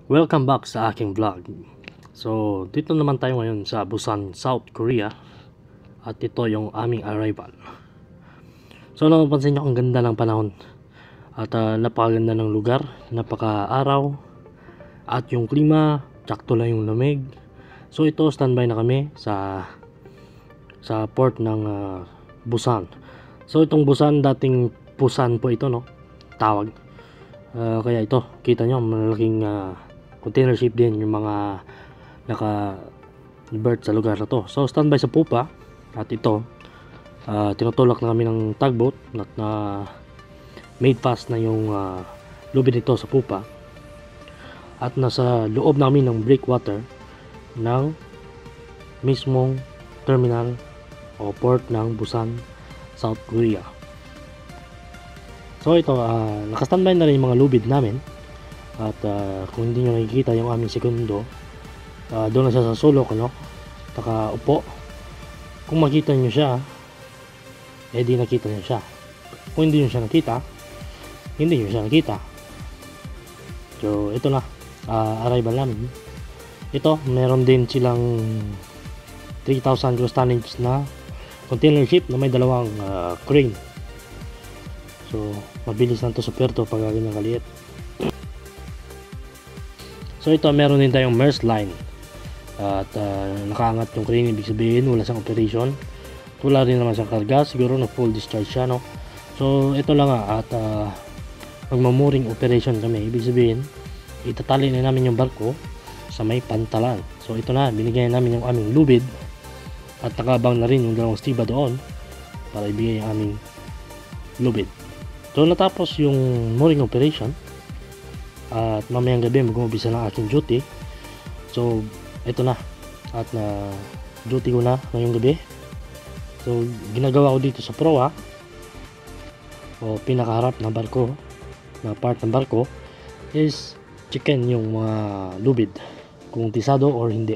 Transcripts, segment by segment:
Welcome back sa aking vlog. So, dito naman tayo ngayon sa Busan, South Korea. At ito yung aming arrival. So, napapansin nyo ang ganda ng panahon. At napakaganda ng lugar, napaka-araw. At yung klima, sakto lang yung lamig. So, ito standby na kami sa port ng Busan. So, itong Busan, dating Pusan po ito, no? Tawag. Kaya ito, kita nyo, malaking container ship din yung mga naka-berth sa lugar na to. So standby sa pupa. At ito tinutulak na kami ng tugboat at made fast na yung lubid nito sa pupa. At nasa loob namin ng breakwater ng mismong terminal o port ng Busan, South Korea. So ito, nakastandby na rin yung mga lubid namin. At kung hindi nyo nakikita yung aming segundo, doon na siya sa sulok, ano? Nakaupo. Kung makita nyo siya, di nakita nyo siya. Kung hindi nyo siya nakita, hindi nyo siya nakita. So ito na, arrival namin. Ito, meron din silang 3,000 gross tonnage na container ship na may dalawang crane. So mabilis lang to sa puerto pag ganyan kaliit. So ito, meron din tayong MERS line. At nakaangat yung crane, ibig sabihin wala siyang operation. Wala rin naman siyang karga, siguro na full discharge siya, no? So ito lang nga, at magmamuring operation kami. Ibig sabihin, itatali na namin yung barko sa may pantalan. So ito na, binigay namin yung aming lubid. At nakabang na rin yung dalawang stiba doon para ibigay yung aming lubid. So natapos yung mooring operation. At mamayang gabi mag-umpisa ng aking duty. So ito na, at duty ko na ngayong gabi. So ginagawa ko dito sa proa o pinakaharap ng barko, na part ng barko, is chicken yung mga lubid, kung tisado or hindi.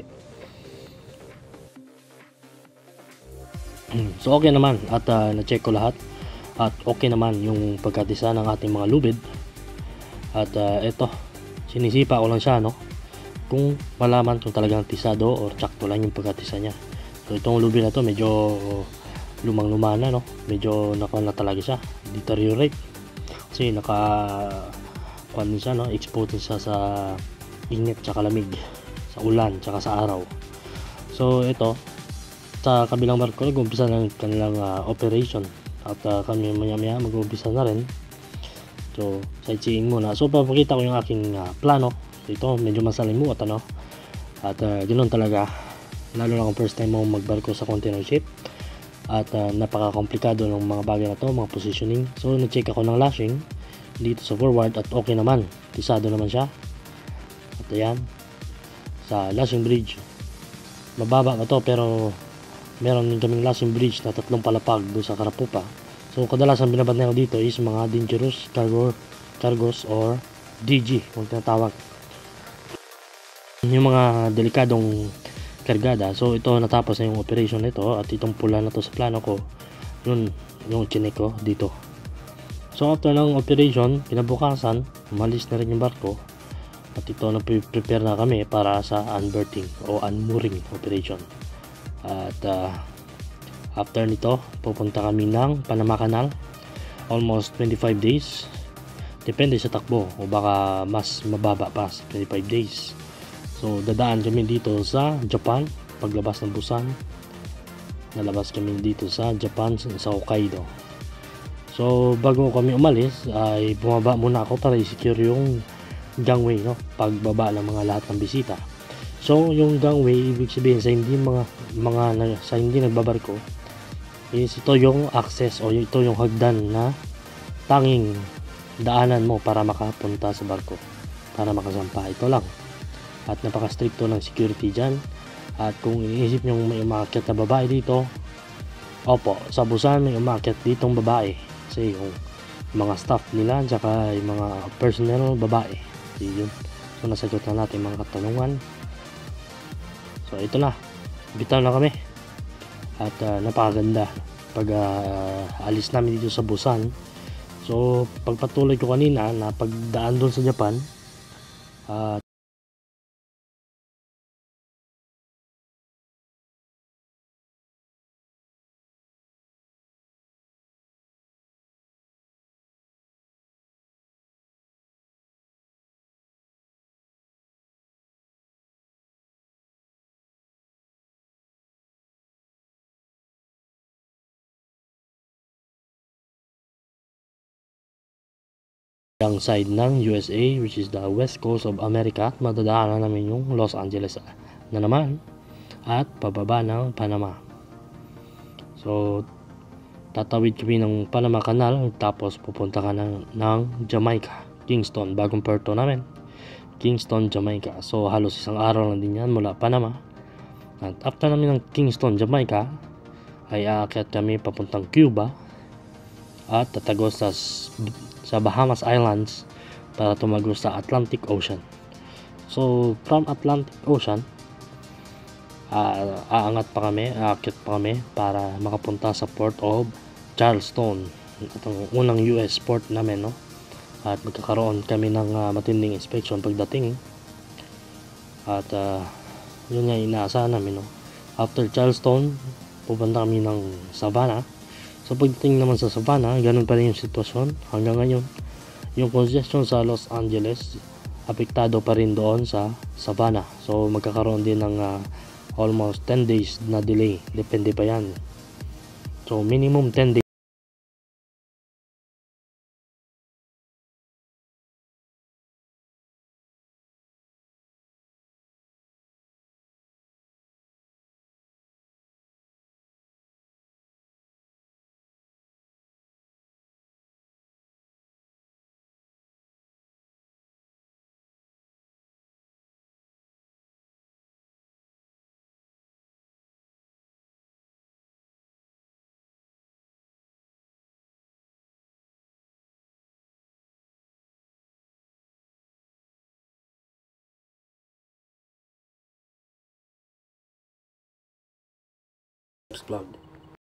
So okay naman, at na-check ko lahat. At okay naman yung pagkatisa ng ating mga lubid. At ito, sinisipa ko lang siya, no? Kung malaman kung talagang tisado or tsakto lang yung pagkatisa niya. So itong lubid na to medyo lumang-luma na, no? Medyo na talaga siya, deteriorate. Kasi kuan din siya, no? Exposed siya sa init tsaka lamig, sa ulan tsaka sa araw. So ito, sa kabilang barko nag-umpisa ng kanilang operation. At kami maya-maya mag-umpisa na rin. So sightseeing muna. So papakita ko yung aking plano. So ito medyo masalimuot, ano? At ganoon talaga, lalo na kung first time mo magbarko sa container ship. At napaka-komplikado ng mga bagay na to, mga positioning. So na-check ako ng lashing dito sa forward at okay naman, tisado naman siya. At ayan, sa lashing bridge, mababa na to, pero meron din kaming lashing bridge na 3 palapag doon sa Karapupa. So kadalasan binabantayan ko dito is mga dangerous cargos or DG kung tinatawag, yung mga delikadong kargada. So ito, natapos na yung operation nito. At itong pula na to sa plano ko, yun yung chinek ko dito. So after ng operation, kinabukasan umalis na rin yung barko. At ito, prepare na kami para sa unberthing o unmooring operation. At after nito, pupunta kami ng Panama Canal, almost 25 days. Depende sa takbo, o baka mas mababa pa sa 25 days. So dadaan kami dito sa Japan. Paglabas ng Busan, nalabas kami dito sa Japan, sa Hokkaido. So bago kami umalis, ay bumaba muna ako para i-secure yung gangway, no? Pagbaba ng mga lahat ng bisita. So yung gangway, ibig sabihin sa hindi nagbabarko, is ito yung access o ito yung hagdan na tanging daanan mo para makapunta sa barko, para makasampa. Ito lang. At napaka-stricto ng security dyan. At kung iniisip nyo may umakyat na babae dito, opo, sa Busan may umakyat ditong babae. Kasi yung mga staff nila tsaka yung mga personnel babae. Yun. So nasagot na natin mga katanungan. So ito na, bitaw na kami. At napakaganda pag alis namin dito sa Busan. So pagpatuloy ko kanina na pagdaan doon sa Japan, ang side ng USA, which is the west coast of America, at madadaanan namin yung Los Angeles na naman at pababa ng Panama. So tatawid kami ng Panama Canal, tapos pupunta ka ng Jamaica, Kingston, bagong puerto namin, Kingston, Jamaica. So halos isang araw lang din yan mula Panama. At after namin ng Kingston, Jamaica, ay aakyat kami papuntang Cuba at tatagos sa Bahamas Islands para tumagos sa Atlantic Ocean. So from Atlantic Ocean, aakyat pa kami para makapunta sa Port of Charleston, itong unang US port namin, no? At magkakaroon kami ng matinding inspection pagdating. At yun nga inaasahan namin, no? After Charleston, pupunta kami ng Savannah. So pagdating naman sa Savannah, ganun pa rin yung sitwasyon hanggang ngayon. Yung congestion sa Los Angeles, apektado pa rin doon sa Savannah. So magkakaroon din ng almost 10 days na delay, depende pa yan. So minimum 10 days. Vlog.